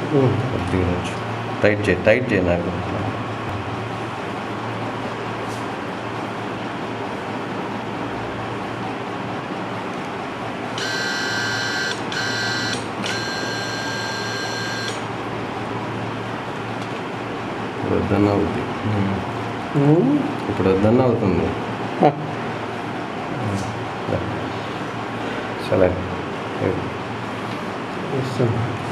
కొద్దిగా నుంచి టైట్ చేయి నాకు. వద్దన్నా అవుతుంది, ఇప్పుడు వద్దన్నా అవుతుంది. సరే